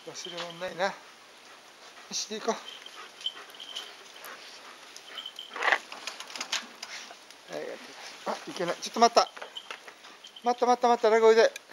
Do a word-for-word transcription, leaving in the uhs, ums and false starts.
忘れ物ないな。よし、で行こう。はい、あ、いけない。ちょっと待った。待った待った待った、ラグおいで。